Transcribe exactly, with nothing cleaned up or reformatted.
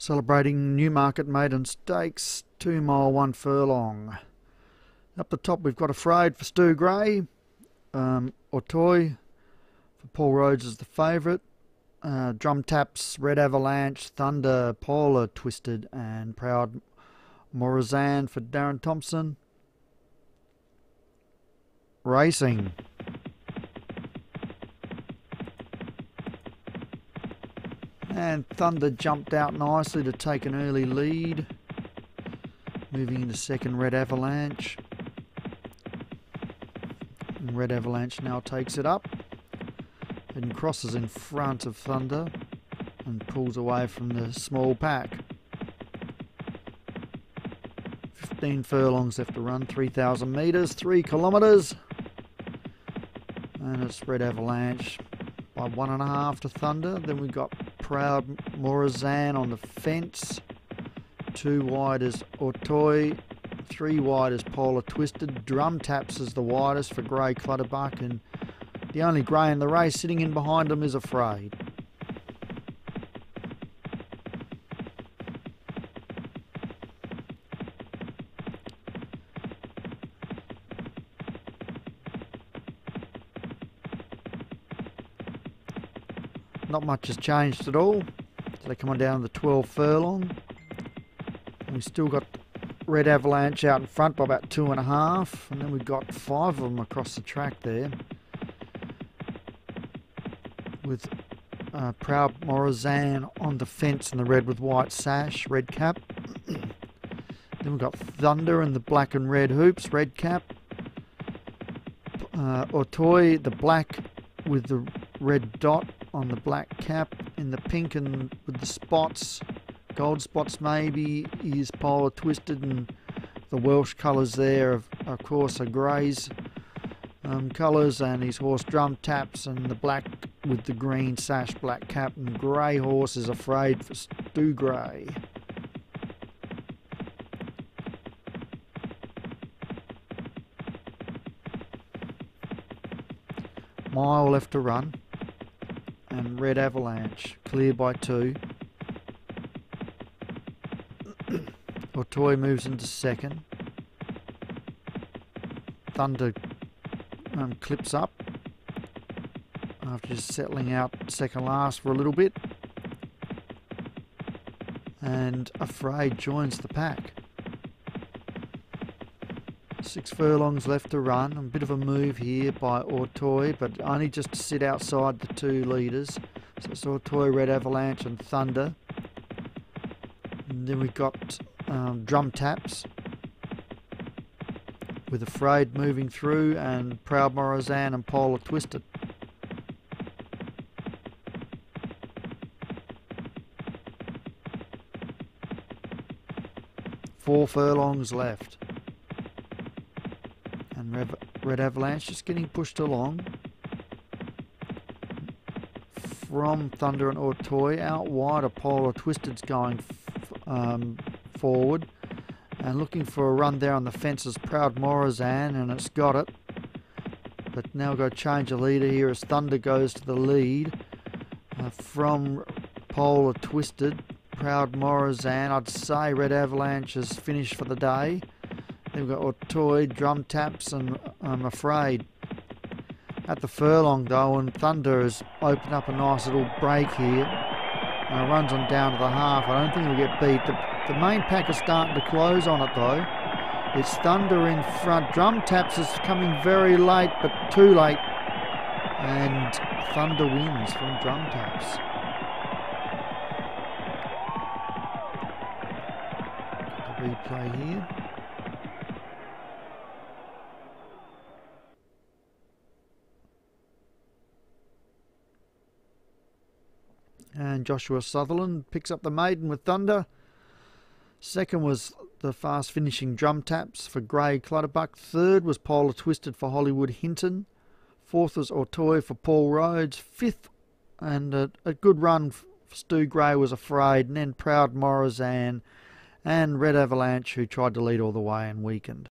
Celebrating Newmarket Maiden Stakes, two mile, one furlong. Up the top we've got Afraid for Stu Gray, um, Autoy for Paul Rhodes is the favourite, uh, Drum Taps, Red Avalanche, Thunder, Polar Twisted and Proud Morazan for Darren Thompson. Racing. And Thunder jumped out nicely to take an early lead. Moving into second, Red Avalanche. And Red Avalanche now takes it up and crosses in front of Thunder and pulls away from the small pack. fifteen furlongs left to run, three thousand metres, three kilometres. And it's Red Avalanche by one and a half to Thunder. Then we've got Proud Morazan on the fence. Two wide is Autoy. Three wide is Polar Twisted. Drum Taps is the widest for Grey Clutterbuck. And the only grey in the race sitting in behind him is Afraid. Not much has changed at all. So they come on down to the twelve furlong. And we still got Red Avalanche out in front by about two and a half. And then we've got five of them across the track there. With uh, Proud Morazan on the fence in the red with white sash, red cap. Then we've got Thunder in the black and red hoops, red cap. Uh, Autoy, the black with the red dot on the black cap, in the pink and with the spots, gold spots maybe, is Polar Twisted, and the Welsh colours there of, of course are greys um, colours, and his horse Drum Taps, and the black with the green sash, black cap, and grey horse is Afraid for Stu Gray. Mile left to run. And Red Avalanche clear by two. Autoy moves into second. Thunder um, clips up after just settling out second last for a little bit. And Afraid joins the pack. Six furlongs left to run. A bit of a move here by Autoy, but only just to sit outside the two leaders. So it's Autoy, Red Avalanche and Thunder. And then we've got um, Drum Taps with Afraid moving through, and Proud Morazan and Polar Twisted. Four furlongs left. Red, Red Avalanche just getting pushed along from Thunder and Autoy. Out wide, a Polar Twisted's going f um, forward and looking for a run there on the fences. Proud Morazan, and it's got it. But now we've got to change a leader here as Thunder goes to the lead uh, from Polar Twisted. Proud Morazan, I'd say Red Avalanche has finished for the day. Then we've got Autoy, Drum Taps and I'm Afraid. At the furlong though, and Thunder has opened up a nice little break here. And it runs on down to the half. I don't think it'll get beat. The, the main pack is starting to close on it though. It's Thunder in front. Drum Taps is coming very late, but too late. And Thunder wins from Drum Taps. Got the replay here. And Joshua Sutherland picks up the maiden with Thunder. Second was the fast finishing Drum Taps for Grey Clutterbuck. Third was Polar Twisted for Hollywood Hinton. Fourth was Autoy for Paul Rhodes. Fifth, and a, a good run for Stu Gray, was Afraid. And then Proud Morazan and Red Avalanche, who tried to lead all the way and weakened.